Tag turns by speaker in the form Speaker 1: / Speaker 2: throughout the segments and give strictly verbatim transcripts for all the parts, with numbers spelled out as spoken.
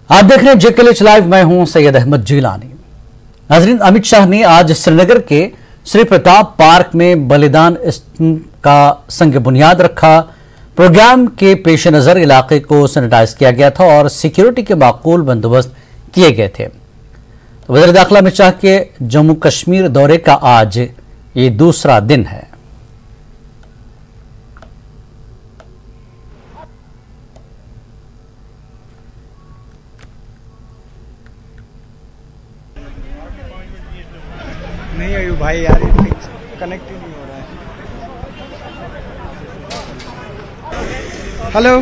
Speaker 1: आप देख रहे हैं जेकेएलएच लाइव। मैं हूं सैयद अहमद जिलानी। नाजरीन, अमित शाह ने आज श्रीनगर के श्री प्रताप पार्क में बलिदान का संग बुनियाद रखा। प्रोग्राम के पेश नजर इलाके को सैनिटाइज किया गया था और सिक्योरिटी के माकूल बंदोबस्त किए गए थे। तो वज़ीर दाखिला अमित शाह के जम्मू कश्मीर दौरे का आज ये दूसरा दिन है।
Speaker 2: नहीं आयु भाई यार, कनेक्ट ही नहीं हो रहा है। हेलो।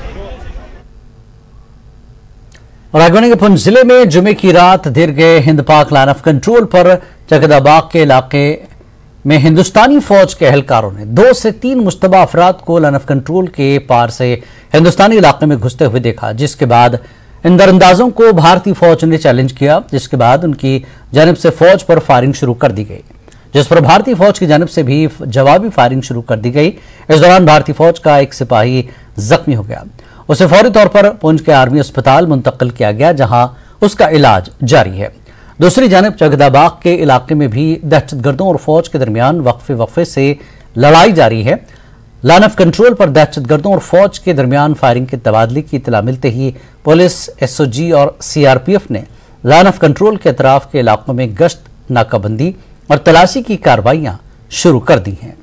Speaker 1: और आगवानी के पुंछ जिले में जुमे की रात देर गए हिंद पाक लाइन ऑफ कंट्रोल पर जगदाबाग के इलाके में हिंदुस्तानी फौज के एहलकारों ने दो से तीन मुश्तबा अफराद को लाइन ऑफ कंट्रोल के पार से हिंदुस्तानी इलाके में घुसते हुए देखा, जिसके बाद इन दरअंदाजों को भारतीय फौज ने चैलेंज किया, जिसके बाद उनकी जानिब से फौज पर फायरिंग शुरू कर दी गई, जिस पर भारतीय फौज की जानिब से भी जवाबी फायरिंग शुरू कर दी गई। इस दौरान भारतीय फौज का एक सिपाही जख्मी हो गया। उसे फौरी तौर पर पुंछ के आर्मी अस्पताल मुंतकिल किया गया, जहां उसका इलाज जारी है। दूसरी जानिब जगदाबाग के इलाके में भी दहशतगर्दों और फौज के दरमियान वक्फे वक्फे से लड़ाई जारी है। लाइन ऑफ कंट्रोल पर दहशतगर्दों और फौज के दरमियान फायरिंग के तबादले की इतला मिलते ही पुलिस, एसओजी और सीआरपीएफ ने लाइन ऑफ कंट्रोल के अतराफ के इलाकों में गश्त, नाकाबंदी और तलाशी की कार्रवाइयां शुरू कर दी हैं।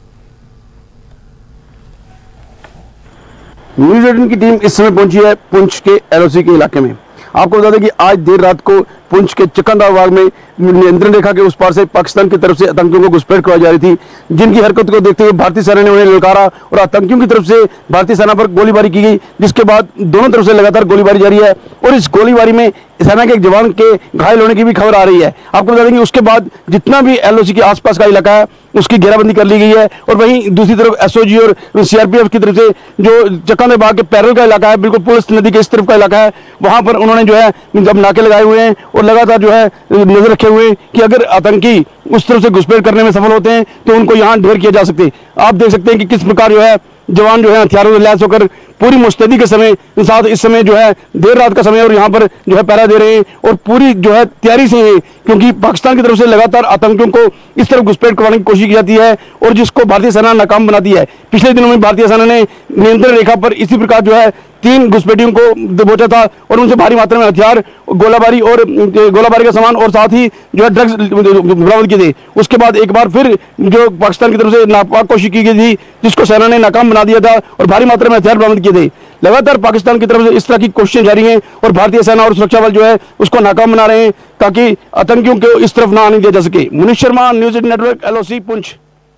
Speaker 3: न्यूज़ एटीन की टीम इस समय पहुंची है पुंछ के एलओसी के इलाके में। आपको बता दें कि आज देर रात को पुंछ के चकंदाबाग में नियंत्रण रेखा के उस पार से पाकिस्तान की तरफ से आतंकियों को घुसपैठ करवाई जा रही थी, जिनकी हरकत को देखते हुए भारतीय सेना ने उन्हें ललकारा और आतंकियों की तरफ से भारतीय सेना पर गोलीबारी की गई, जिसके बाद दोनों तरफ से लगातार गोलीबारी जारी है और इस गोलीबारी में सेना के एक जवान के घायल होने की भी खबर आ रही है। आपको बता देंगे उसके बाद जितना भी एलओसी के आसपास का इलाका है उसकी घेराबंदी कर ली गई है और वहीं दूसरी तरफ एसओजी और सीआरपीएफ की तरफ से जो चकंदाबाग के पैरल का इलाका है, बिल्कुल पुलिस नदी के इस तरफ का इलाका है, वहां पर उन्होंने जो है जब नाके लगाए हुए हैं और लगातार जो है नजर रखे हुए हैं कि अगर आतंकी उस तरफ से घुसपैठ करने में सफल होते हैं तो उनको यहां ढेर किया जा सकते। आप देख सकते हैं कि किस प्रकार जो है जवान जो है हथियारों से लैस होकर पूरी मुस्तैदी के समय साथ इस समय जो है देर रात का समय और यहाँ पर जो है पहरा दे रहे हैं और पूरी जो है तैयारी से है, क्योंकि पाकिस्तान की तरफ से लगातार आतंकियों को इस तरफ घुसपैठ करवाने की कोशिश की जाती है और जिसको भारतीय सेना नाकाम बनाती है। पिछले दिनों में भारतीय सेना ने नियंत्रण रेखा पर इसी प्रकार जो है तीन घुसपैठियों को दबोचा था और उनसे भारी मात्रा में हथियार, गोलाबारी और गोलाबारी का सामान और साथ ही जो है ड्रग्स बरामद किए थे। उसके बाद एक बार फिर जो पाकिस्तान की तरफ से नापाक कोशिश की गई थी, जिसको सेना ने नाकाम बना दिया था और भारी मात्रा में हथियार बरामद किए थे। लगातार पाकिस्तान की तरफ से इस तरह की कोशिशें जारी हैं और भारतीय सेना और सुरक्षा बल जो है उसको नाकाम बना रहे हैं ताकि आतंकियों को इस तरफ ना आने दिया जा सके। Munish Sharma, news eighteen network, LOC Poonch.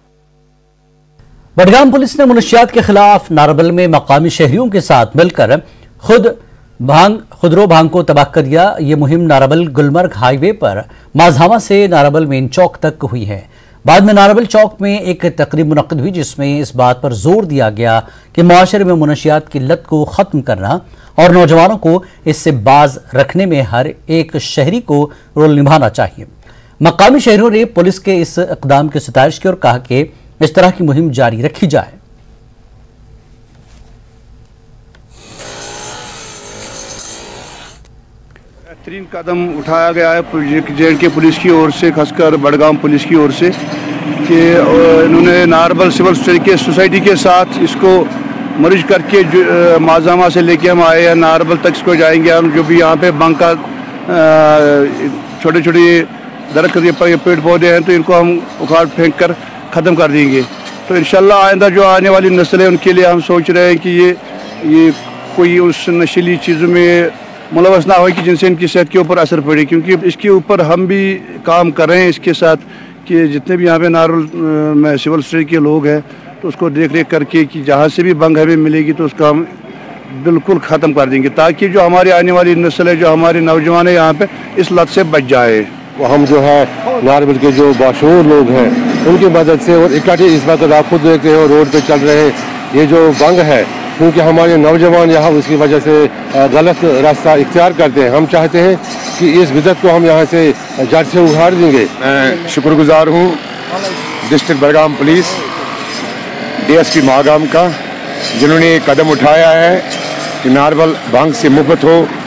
Speaker 1: Budgam police ने मुनशियात के खिलाफ नारबल में मकामी शहरियों के साथ मिलकर खुद भांग खुदरो भांग को तबाह कर दिया। ये मुहिम नारबल गुलमर्ग हाईवे पर माजहामा से नारबल मेन चौक तक हुई है। बाद में नारबल चौक में एक तकरीब मुनक्किद हुई, जिसमें इस बात पर जोर दिया गया कि मुआशरे में मुनशियात की लत को खत्म करना और नौजवानों को इससे बाज रखने में हर एक शहरी को रोल निभाना चाहिए। मकामी शहरियों ने पुलिस के इस इक़दाम की सितारिश की और कहा कि इस तरह की मुहिम जारी रखी जाए।
Speaker 4: बेहतरीन कदम उठाया गया है जे एंड के पुलिस की ओर से, खासकर बडगाम पुलिस की ओर से, कि इन्होंने नारबल सिविल सोसाइटी के साथ इसको मर्ज करके माजामा से लेके हम आए हैं नारबल तक इसको जाएंगे। हम जो भी यहाँ पे बंक का छोटे छोटे दरख्त पेड़ पौधे हैं तो इनको हम उखाड़ फेंक कर ख़त्म कर देंगे। तो इंशाल्लाह आइंदा जो आने वाली नस्ल है उनके लिए हम सोच रहे हैं कि ये ये कोई उस नशीली चीज़ों में मुलवस ना हो कि जिनसे इनकी सेहत के ऊपर असर पड़े, क्योंकि इसके ऊपर हम भी काम कर रहे हैं इसके साथ कि जितने भी यहाँ पे नारबल में सिविल सोसाइटी के लोग हैं तो उसको देख रेख करके कि जहाँ से भी बंग हमें मिलेगी तो उसका हम बिल्कुल ख़त्म कर देंगे, ताकि जो हमारी आने वाली नस्ल है, जो हमारे नौजवान है यहाँ पे इस लत से बच जाए।
Speaker 5: वो हम जो है नारबल के जो बाशूर लोग हैं उनकी मदद से और इकट्ठे इस बात आप खुद देखते हो रोड पे चल रहे हैं, ये जो बंग है क्योंकि हमारे नौजवान यहाँ उसकी वजह से गलत रास्ता इख्तियार करते हैं। हम चाहते हैं कि इस बिदत को हम यहाँ से जड़ से उखाड़ देंगे।
Speaker 6: मैं शुक्रगुजार हूँ district Budgam police DSP Mahagam का, जिन्होंने कदम उठाया है कि नारबल भांग से मुक्त हो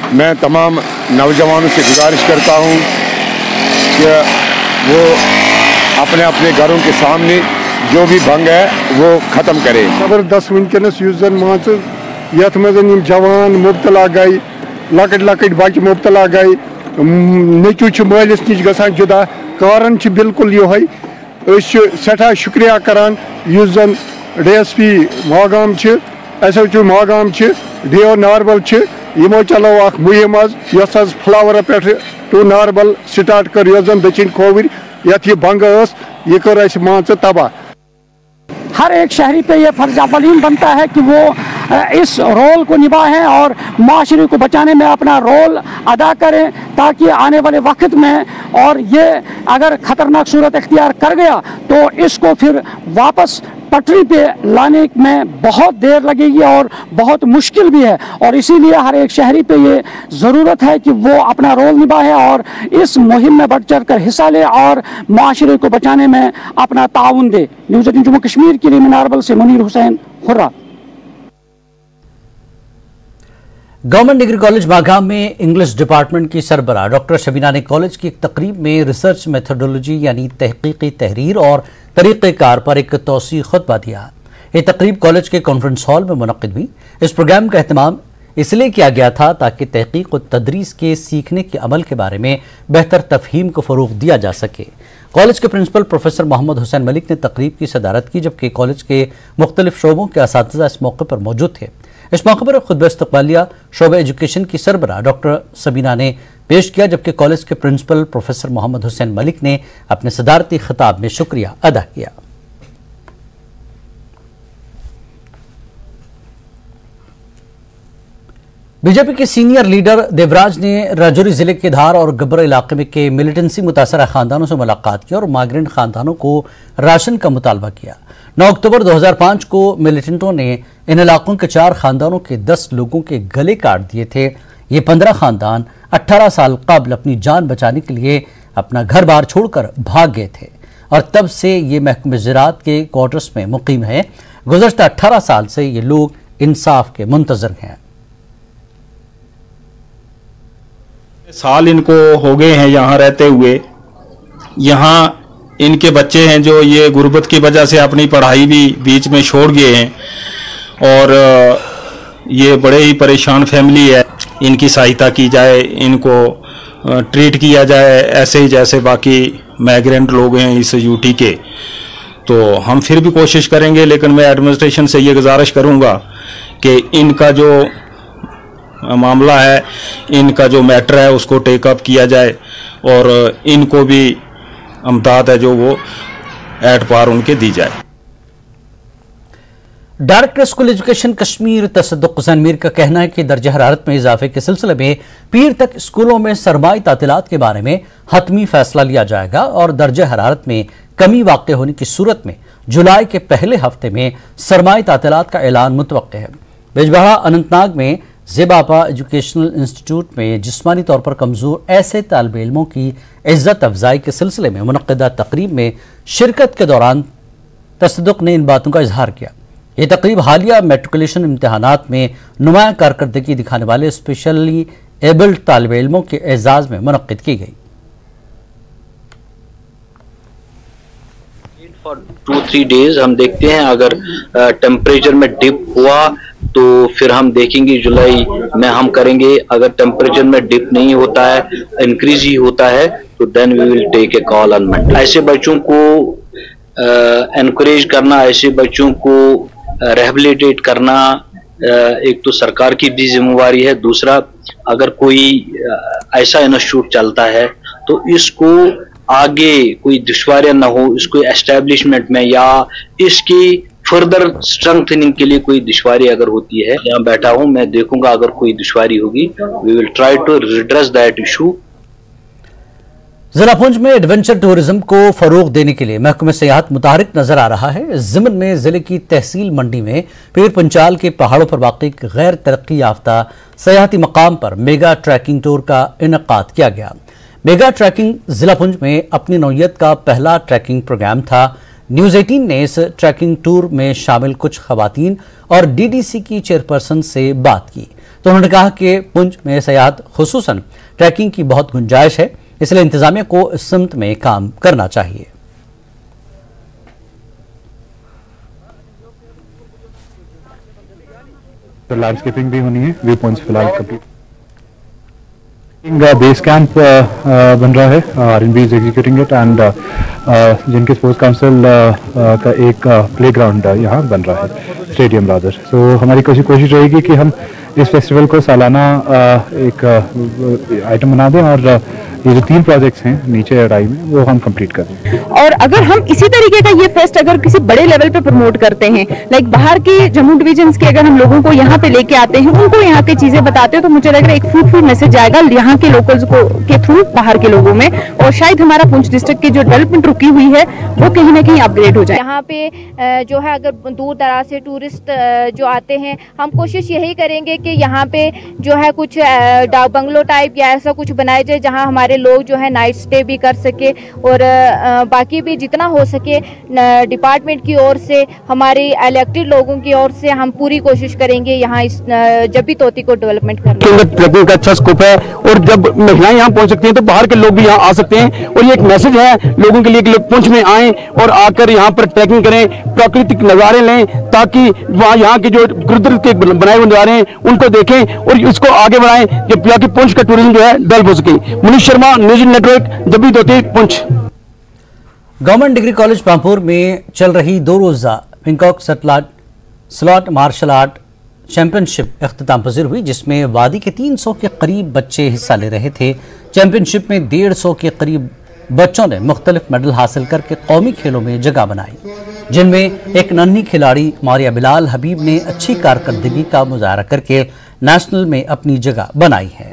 Speaker 6: मैं तमाम नौजवानों से गुजारिश करता हूँ कि वो अपने अपने घरों के सामने जो भी भंग है वो ख़त्म करें।
Speaker 7: ज़बरदस्त वनकस मान यथ मज जवान मुबतला गई लकट लकट बच्चे मुबतला गई नचू मालिस नश ग जुदा कारण बिल्कुल ये सठा शुक्रिया करान युस जन D S P Magam S H O Magam D O Narbal यमो चलो अख मुहिम यस फ्लावर पे टू नारबल स्टार्ट कर यस जन दक्षिण कोविड यथ यह बंग यह कर मान तबाह।
Speaker 8: हर एक शहरी पे ये फर्ज अवलीन बनता है कि वो इस रोल को निभाएं और माशरे को बचाने में अपना रोल अदा करें ताकि आने वाले वक्त में और ये अगर ख़तरनाक सूरत इख्तियार कर गया तो इसको फिर वापस पटरी पे लाने में बहुत देर लगेगी और बहुत मुश्किल भी है। और इसीलिए हर एक शहरी पे ये ज़रूरत है कि वो अपना रोल निभाए और इस मुहिम में बढ़ चढ़ कर हिस्सा ले और माशरे को बचाने में अपना ताउन दे। न्यूज़ एटीन जम्मू कश्मीर के लिए नारबल से Munir Hussain Hurra.
Speaker 1: Government degree college Magam में इंग्लिश डिपार्टमेंट की सरबराह डॉक्टर शबीना ने कॉलेज की एक तकरीब में रिसर्च मेथोडोलॉजी यानी तहकीकी तहरीर और तरीक़ेकार पर एक तौसी खुतबा दिया। ये तकरीब कॉलेज के कॉन्फ्रेंस हॉल में मुनक़्क़िद हुई। इस प्रोग्राम का एहतमाम इसलिए किया गया था ताकि तहकीक और तदरीस के सीखने के अमल के बारे में बेहतर तफहीम को फ़रोग़ दिया जा सके। कॉलेज के प्रिंसिपल प्रोफेसर मोहम्मद हुसैन मलिक ने तकरीब की सदारत की, जबकि कॉलेज के मुख्तलिफ शोबों के असातिज़ा इस मौके पर मौजूद थे। इस मौके पर खुतबा इस्तक़बालिया शोबे एजुकेशन की सरबराह डॉक्टर सबीना ने पेश किया, जबकि कॉलेज के प्रिंसिपल प्रोफेसर मोहम्मद हुसैन मलिक ने अपने सदारती खिताब में शुक्रिया अदा किया। बीजेपी के सीनियर लीडर देवराज ने राजौरी जिले के धार और गब्बर इलाके में के मिलिटेंसी मुतासरा खानदानों से मुलाकात की और माइग्रेंट खानदानों को राशन का मुतालबा किया। नौ अक्टूबर दो हज़ार पाँच को मिलिटेंटों ने इन इलाकों के चार खानदानों के दस लोगों के गले काट दिए थे। ये पंद्रह खानदान अट्ठारह साल कबल अपनी जान बचाने के लिए अपना घर बार छोड़कर भाग गए थे और तब से ये महकमे ज़राअत के क्वार्टर्स में मुकीम है। गुज़श्ता अट्ठारह साल से ये लोग इंसाफ के मुंतज़र हैं।
Speaker 9: साल इनको हो गए हैं यहाँ रहते हुए। यहाँ इनके बच्चे हैं जो ये गुर्बत की वजह से अपनी पढ़ाई भी बीच में छोड़ गए हैं और ये बड़े ही परेशान फैमिली है। इनकी सहायता की जाए, इनको ट्रीट किया जाए ऐसे ही जैसे बाकी माइग्रेंट लोग हैं इस यूटी के। तो हम फिर भी कोशिश करेंगे, लेकिन मैं एडमिनिस्ट्रेशन से ये गुजारिश करूँगा कि इनका जो मामला है, इनका जो मैटर है उसको टेकअप किया जाए और इनको भी अमदाद है जो वो एट पार उनके दी जाए।
Speaker 1: Director school education Kashmir Tasaduq Hussain Mir का कहना है कि दर्जा हरारत में इजाफे के सिलसिले में पीर तक स्कूलों में सरमाई तातीलात के बारे में हतमी फैसला लिया जाएगा और दर्जा हरारत में कमी वाक़ होने की सूरत में जुलाई के पहले हफ्ते में सरमाई तातीलात का ऐलान मुतवक्के है। बिजबहारा अनंतनाग में ज़ेबापा एजुकेशनल इंस्टीट्यूट में जिस्मानी तौर पर कमज़ोर ऐसे तालिब इल्मों की इज़्ज़त अफजाई के सिलसिले में मुनक़्क़िदा तकरीब में शिरकत के दौरान तसद्दुक़ ने इन बातों का इजहार किया। ये तकरीब हालिया मेट्रिकुलेशन इम्तहानात में नुमायाँ कारकर्दगी दिखाने वाले स्पेशली एबल्ड तालिब इल्मों के एजाज़ में मुनक़्क़िद की गई।
Speaker 10: टू थ्री डेज हम देखते हैं, अगर टेम्परेचर में डिप हुआ तो फिर हम देखेंगे जुलाई में हम करेंगे। अगर टेम्परेचर में डिप नहीं होता है, इंक्रीज ही होता है, तो then we will take a call on Monday. ऐसे बच्चों को एनकरेज uh, करना, ऐसे बच्चों को रिहेबिलिटेट uh, करना uh, एक तो सरकार की भी जिम्मेवारी है। दूसरा, अगर कोई uh, ऐसा इंस्टीट्यूट चलता है तो इसको आगे कोई दुश्वारियां ना हो, इसको एस्टेब्लिशमेंट में या इसकी फर्दर स्ट्रेंथनिंग के लिए कोई दुश्वारी अगर होती है, यहाँ बैठा हूं मैं देखूंगा, अगर कोई दुश्वारी होगी we will try to redress that issue.
Speaker 1: जिला पुंछ में एडवेंचर टूरिज्म को फरोग देने के लिए महकमे सियाहत मुतहरिक नजर आ रहा है। ज़िमन में जिले की तहसील मंडी में पीर पंचाल के पहाड़ों पर वाक़ई गैर तरक्की याफ्ता सयाहती मकाम पर मेगा ट्रैकिंग टूर का इनेकाद किया गया। मेगा ट्रैकिंग जिला पुंछ में अपनी नौयत का पहला ट्रैकिंग प्रोग्राम था। न्यूज़ एटीन ने इस ट्रैकिंग टूर में शामिल कुछ खवातीन और डीडीसी की चेयरपर्सन से बात की, तो उन्होंने कहा कि पुंछ में सयाहत खुसूसन ट्रैकिंग की बहुत गुंजाइश है, इसलिए इंतजामिया को इस सिमत में काम करना चाहिए।
Speaker 11: तो लैंडस्केपिंग भी होनी है, व्यू पॉइंट्स फिलहाल कंप्लीट। बेस कैंप बन रहा है, R N B is executing it and जिनके स्पोर्ट्स काउंसिल का एक प्ले ग्राउंड यहाँ बन रहा है, स्टेडियम रादर। सो हमारी कोशिश कोशिश रहेगी कि हम इस फेस्टिवल को सालाना एक आइटम बना दें और ये जो तीन प्रोजेक्ट्स हैं नीचे अडाई में वो हम कंप्लीट कर दें।
Speaker 12: और अगर हम इसी तरीके का ये फेस्ट अगर किसी बड़े लेवल पे प्रमोट करते हैं, लाइक बाहर के जम्मू डिवीजन्स के अगर हम लोगों को यहाँ पे लेके आते हैं, उनको यहाँ की चीजें बताते हैं, तो मुझे लग रहा है एक फ्रूटफुल मैसेज जाएगा यहाँ के लोकल्स को के थ्रू बाहर के लोगों में, और शायद हमारा पुंछ डिस्ट्रिक्ट की जो डेवलपमेंट रुकी हुई है वो कहीं ना कहीं अपग्रेड हो जाए।
Speaker 13: यहाँ पे जो है अगर दूर दराज से टूरिस्ट जो आते हैं, हम कोशिश यही करेंगे कि यहाँ पे जो है कुछ बंगलो टाइप या ऐसा कुछ बनाया जाए जहाँ हमारे लोग जो है नाइट स्टे भी कर सके, और बाकी भी जितना हो सके डिपार्टमेंट की ओर से, हमारे इलेक्टेड लोगों की ओर से हम पूरी कोशिश करेंगे यहाँ इस जब्बी तोती को डेवलपमेंट करने।
Speaker 3: ट्रैकिंग का अच्छा स्कोप है और जब महिलाएं यहाँ पहुँच सकती हैं तो बाहर के लोग भी यहाँ आ सकते हैं, और ये एक मैसेज है लोगों के लिए कि लोग पुंछ में आएं और आकर यहाँ पर ट्रैकिंग करें, प्राकृतिक नज़ारे लें, ताकि वहाँ यहाँ के जो कुदरत के बनाए हुए नज़ारे हैं उनको देखें और इसको आगे बढ़ाएं, जब यहाँ की पुंछ का टूरिज्म जो है डेवलप हो सके। Manish Sharma, news network, Jabbi Toti, Poonch.
Speaker 1: Government degree college Pampore में चल रही दो रोजा पिंकॉक सटलाट स्लॉट मार्शल आर्ट चैंपियनशिप इख्तिताम पजीर हुई, जिसमें वादी के तीन सौ के करीब बच्चे हिस्सा ले रहे थे। चैंपियनशिप में डेढ़ सौ के करीब बच्चों ने मुख्तलिफ मेडल हासिल करके कौमी खेलों में जगह बनाई, जिनमें एक नन्ही खिलाड़ी मारिया बिलाल हबीब ने अच्छी कारकर्दगी का मुजाहरा करके नेशनल में अपनी जगह बनाई है।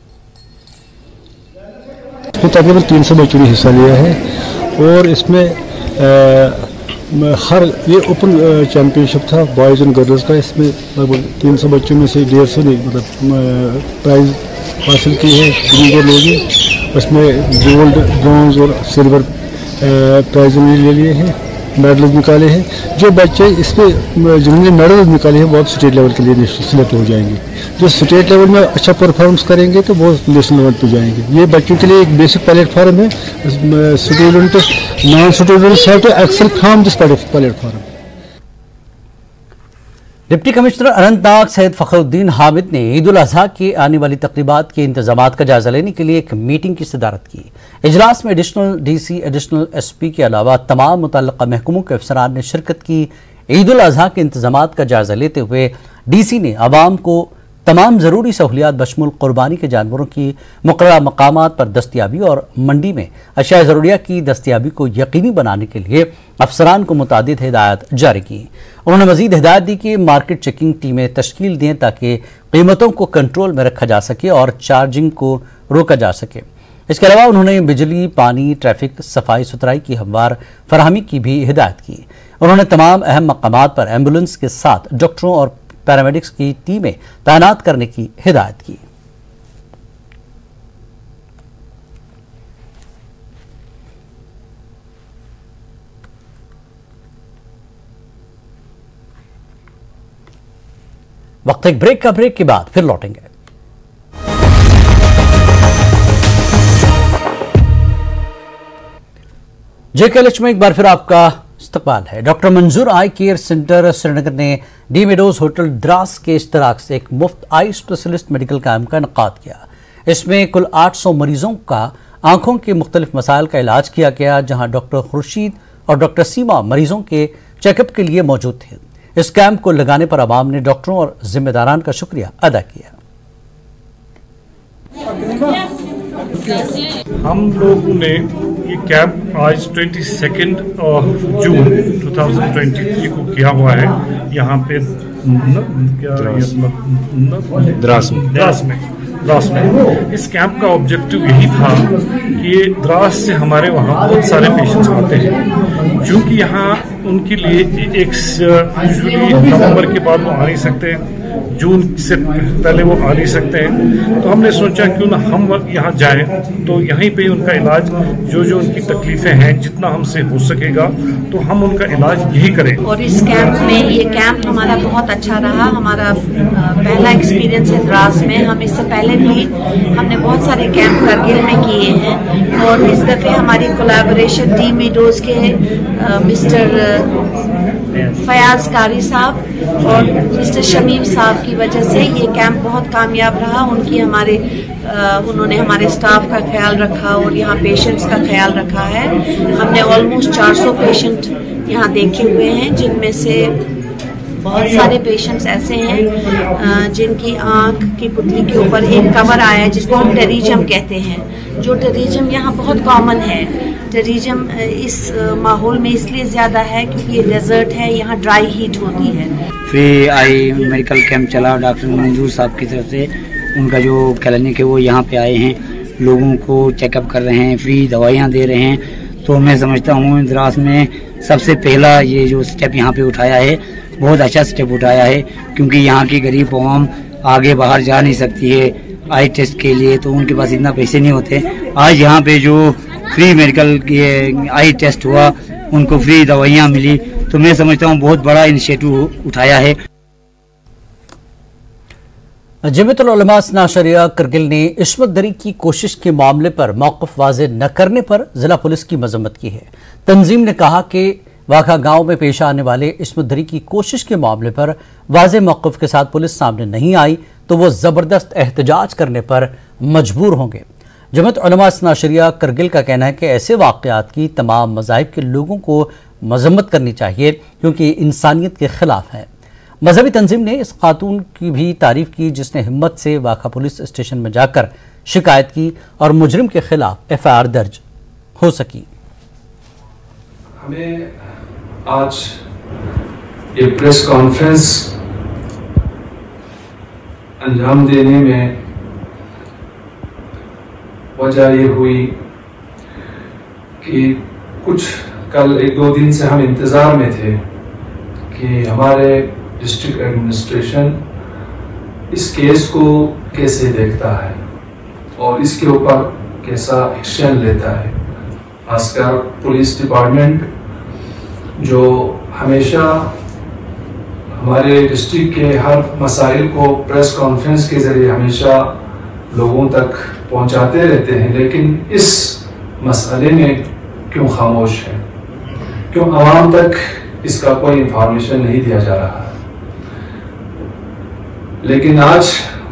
Speaker 14: इसमें तकरीबन तीन सौ बच्चों ने हिस्सा लिया है और इसमें आ, हर ये ओपन चैंपियनशिप था बॉयज़ एंड गर्ल्स का। इसमें लगभग तीन सौ बच्चों में से डेढ़ सौ ने मतलब प्राइज हासिल की है जिनको लोग हैं। उसमें गोल्ड, ब्रॉन्ज और सिल्वर प्राइज ले लिए हैं, मेडल निकाले हैं। जो बच्चे इसमें जिन्होंने मेडल निकाले हैं वो अब स्टेट लेवल के लिए सिलेक्ट हो जाएंगे। जो स्टेट लेवल में अच्छा परफॉर्मेंस करेंगे तो वो नेशनल लेवल पे जाएंगे। ये बच्चों के लिए एक बेसिक प्लेटफॉर्म है। Student non students have to excel from this platform.
Speaker 1: Deputy commissioner Anantnag Syed Fakhruddin Hamid ने ईद उल अजहा के आने वाली तकरीबात के इंतजामात का जायजा लेने के लिए एक मीटिंग की सदारत की। इजलास में एडिशनल डीसी, एडिशनल एसपी के अलावा तमाम मुतल्लिका महकमों के अफसरान ने शिरकत की। ईद उल अजहा के इंतजामात का जायजा लेते हुए डीसी ने आवाम को तमाम ज़रूरी सहूलियात बशमुल कुर्बानी के जानवरों की मुक़र्ररा मकामात पर दस्तियाबी और मंडी में अशिया ज़रूरिया की दस्तियाबी को यकीनी बनाने के लिए अफसरान को मुतादिद हिदायत जारी की। उन्होंने मज़ीद हिदायत दी कि मार्केट चेकिंग टीमें तश्कील दें ताकि कीमतों को कंट्रोल में रखा जा सके और चार्जिंग को रोका जा सके। इसके अलावा उन्होंने बिजली, पानी, ट्रैफिक, सफाई सुथराई की हमवार फराहमी की भी हिदायत की। उन्होंने तमाम अहम मकामात पर एम्बुलेंस के साथ डॉक्टरों और पैरामेडिक्स की टीमें तैनात करने की हिदायत की। वक्त एक ब्रेक का, ब्रेक के बाद फिर लौटेंगे। जेकेएलएच में एक बार फिर आपका इस्तकबाल है। डॉक्टर मंजूर आई केयर सेंटर श्रीनगर ने डी मेडोज होटल द्रास के इश्तराक से एक मुफ्त आई स्पेशलिस्ट मेडिकल कैंप का इनेकाद किया। इसमें कुल आठ सौ मरीजों का आंखों के मुख्तलिफ मसाइल का इलाज किया गया, जहां डॉक्टर खुर्शीद और डॉक्टर सीमा मरीजों के चेकअप के लिए मौजूद थे। इस कैंप को लगाने पर आवाम ने डॉक्टरों और जिम्मेदारान का शुक्रिया अदा किया।
Speaker 15: हम लोगों ने ये कैंप आज बाईस जून दो हज़ार तेईस को किया हुआ है यहाँ पे क्या द्रास में द्रास में द्रास में इस कैंप का ऑब्जेक्टिव यही था कि द्रास से हमारे वहाँ बहुत सारे पेशेंट्स आते हैं, क्योंकि यहाँ उनके लिए एक यूजुअली नवंबर के बाद वो आ नहीं सकते। जून से पहले वो आ नहीं सकते हैं, तो हमने सोचा क्यों ना हम यहाँ जाएं, तो यहीं पे उनका इलाज, जो जो उनकी तकलीफें हैं, जितना हमसे हो सकेगा तो हम उनका इलाज यही करें।
Speaker 16: और इस कैंप में, ये कैंप हमारा बहुत अच्छा रहा। हमारा पहला एक्सपीरियंस है द्रास में। हम इससे पहले भी हमने बहुत सारे कैंप करगिल में किए हैं, और इस दफ़े हमारी कोलैबोरेशन डी मीडोज के मिस्टर फयाज कारी साहब और मिस्टर शमीम साहब की वजह से ये कैंप बहुत कामयाब रहा। उनकी हमारे आ, उन्होंने हमारे स्टाफ का ख्याल रखा और यहाँ पेशेंट्स का ख्याल रखा है। हमने ऑलमोस्ट चार सौ पेशेंट यहाँ देखे हुए हैं, जिनमें से बहुत सारे पेशेंट्स ऐसे हैं जिनकी आँख की पुतली के ऊपर एक कवर आया है, जिसको हम टेरिजम कहते हैं। जो टेरिजम यहाँ बहुत कॉमन है। टेरिजम इस माहौल में इसलिए ज़्यादा है क्योंकि ये डेजर्ट है, यहाँ ड्राई हीट होती है।
Speaker 17: फ्री आई मेडिकल कैंप चला डॉक्टर मंजूर साहब की तरफ से। उनका जो क्लिनिक है वो यहाँ पे आए हैं, लोगों को चेकअप कर रहे हैं, फ्री दवाइयाँ दे रहे हैं। तो मैं समझता हूँ द्रास में सबसे पहला ये जो स्टेप यहाँ पे उठाया है, बहुत अच्छा स्टेप उठाया है, क्योंकि यहाँ की गरीब आवाम आगे बाहर जा नहीं सकती है आई टेस्ट के लिए, तो उनके पास इतना पैसे नहीं होते। आज यहाँ पे जो फ्री मेडिकल ये आई टेस्ट हुआ, उनको फ्री दवाइयाँ मिली, तो मैं समझता हूँ बहुत बड़ा इनिशिएटिव उठाया है।
Speaker 1: जमीयतुल उलमा सना शरिया करगिल ने इस्मत दरी की कोशिश के मामले पर मौक़िफ़ वाज़ेह न करने पर जिला पुलिस की मजम्मत की है। तंजीम ने कहा कि वाक़ा गांव में पेश आने वाले इस्मत दरी की कोशिश के मामले पर वाज़ेह मौक़िफ़ के साथ पुलिस सामने नहीं आई तो वो ज़बरदस्त एहतजाज करने पर मजबूर होंगे। जमीयत उलमा सना शरिया करगिल का कहना है कि ऐसे वाक़यात की तमाम मज़ाहिब के लोगों को मजम्मत करनी चाहिए, क्योंकि इंसानियत के खिलाफ है। मजहबी तंजीम ने इस खातून की भी तारीफ की जिसने हिम्मत से वाक़ा पुलिस स्टेशन में जाकर शिकायत की और मुजरिम के खिलाफ एफ आई आर दर्ज हो सकी।
Speaker 18: हमें आज ये प्रेस कॉन्फ्रेंस अंजाम देने में वजह ये हुई कि कुछ कल एक दो दिन से हम इंतज़ार में थे कि हमारे डिस्ट्रिक्ट एडमिनिस्ट्रेशन इस केस को कैसे देखता है और इसके ऊपर कैसा एक्शन लेता है। खासकर पुलिस डिपार्टमेंट जो हमेशा हमारे डिस्ट्रिक्ट के हर मसाइल को प्रेस कॉन्फ्रेंस के ज़रिए हमेशा लोगों तक पहुंचाते रहते हैं, लेकिन इस मसले में क्यों खामोश है, क्यों आवाम तक इसका कोई इंफॉर्मेशन नहीं दिया जा रहा है। लेकिन आज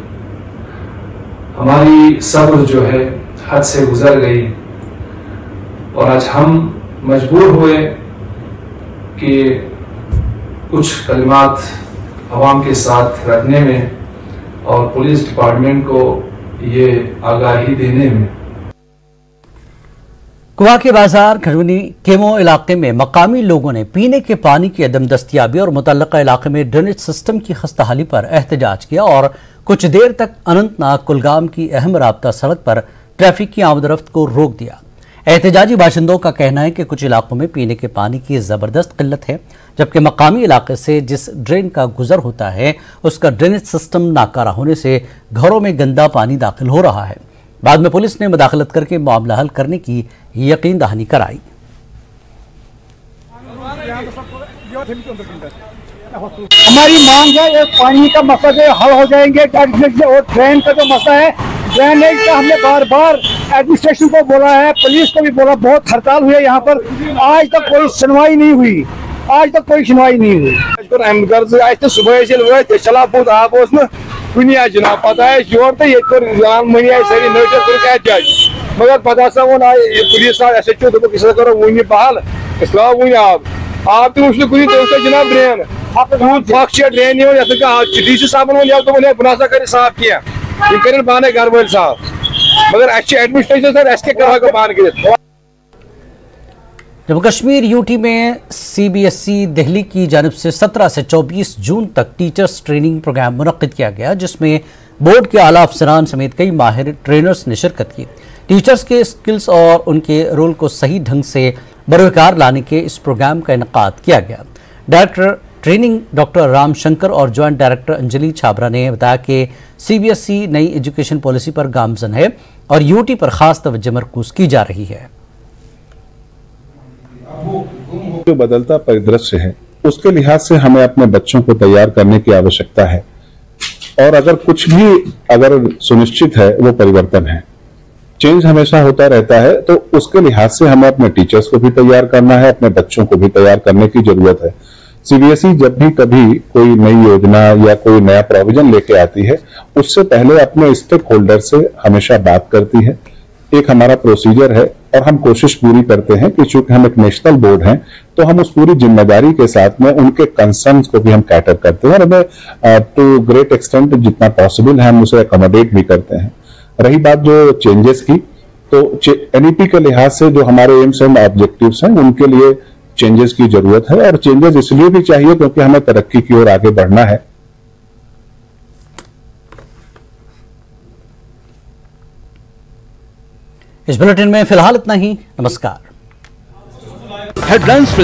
Speaker 18: हमारी सब्र जो है हद से गुजर गई और आज हम मजबूर हुए कि कुछ कलिमात अवाम के साथ रखने में और पुलिस डिपार्टमेंट को ये आगाही देने में।
Speaker 1: कुआ के बाजार खड़वनी केमो इलाके में मकामी लोगों ने पीने के पानी की अदम दस्तियाबी और मुतल्लका इलाके में ड्रेनेज सिस्टम की खस्ताहाली पर एहतजाज किया और कुछ देर तक अनंतनाग कुलगाम की अहम राब्ता सड़क पर ट्रैफिक की आमदरफ्त को रोक दिया। एहतजाजी बाशिंदों का कहना है कि कुछ इलाकों में पीने के पानी की जबरदस्त किल्लत है, जबकि मकामी इलाके से जिस ड्रेन का गुजर होता है उसका ड्रेनेज सिस्टम नाकारा होने से घरों में गंदा पानी दाखिल हो रहा है। बाद में पुलिस ने मुदाखलत करके मामला हल करने की यकीन दहानी कराई।
Speaker 19: हमारी मांग है ये पानी का मसला हल हो जाएंगे और ड्रेन का जो मसला है, ड्रेनेज का हमने बार बार एडमिनिस्ट्रेशन को बोला है, पुलिस को भी बोला, बहुत हड़ताल हुई है यहाँ पर, आज तक कोई सुनवाई नहीं हुई, आज तक कोई सुनवाई नहीं हुई। आज तो सुबह चला बहुत आप कुन जनाब पता योर तो ये मनी आए सारी नोटिस मगर पता सा वो पुलिस एस एच ओ दोप इस करो वन बहाल इसला वन आब आब तो वो कुन जनाब ड्रेन फख ड्रेन डी सी साहब वो दोपन बह सा कर साफ कह यम कर पाने घर वाल साफ, मगर एडमिनिस्ट्रेशन सर कर पान कर।
Speaker 1: जम्मू कश्मीर यूटी में C B S E Delhi की जानिब से सत्रह से चौबीस जून तक टीचर्स ट्रेनिंग प्रोग्राम मुनक्किद किया गया, जिसमें बोर्ड के आला अफसरान समेत कई माहिर ट्रेनर्स ने शिरकत की। टीचर्स के स्किल्स और उनके रोल को सही ढंग से बरकरार लाने के इस प्रोग्राम का इनकाद किया गया। डायरेक्टर ट्रेनिंग डॉक्टर रामशंकर और ज्वाइंट डायरेक्टर अंजलि छाबरा ने बताया कि सीबीएसई नई एजुकेशन पॉलिसी पर गामजन है और यूटी पर खास तवज्जो मरकूज की जा रही है।
Speaker 20: जो बदलता परिदृश्य है उसके लिहाज से हमें अपने बच्चों को तैयार करने की आवश्यकता है और अगर कुछ भी अगर सुनिश्चित है वो परिवर्तन है। चेंज हमेशा होता रहता है तो उसके लिहाज से हमें अपने टीचर्स को भी तैयार करना है, अपने बच्चों को भी तैयार करने की जरूरत है। सीबीएसई जब भी कभी कोई नई योजना या कोई नया प्रोविजन लेके आती है उससे पहले अपने स्टेक होल्डर से हमेशा बात करती है। एक हमारा प्रोसीजर है और हम कोशिश पूरी करते हैं कि चूंकि हम एक नेशनल बोर्ड हैं तो हम उस पूरी जिम्मेदारी के साथ में उनके कंसर्न्स को भी हम कैटर करते हैं और हमें टू ग्रेट एक्सटेंट जितना पॉसिबल है हम उसे अकोमोडेट भी करते हैं। रही बात जो चेंजेस की, तो एनईपी के लिहाज से जो हमारे एम्स एंड ऑब्जेक्टिव्स हैं उनके लिए चेंजेस की जरूरत है और चेंजेस इसलिए भी चाहिए क्योंकि हमें तरक्की की ओर आगे बढ़ना है।
Speaker 1: इस बुलेटिन में फिलहाल इतना ही। नमस्कार।
Speaker 21: हेडलाइंस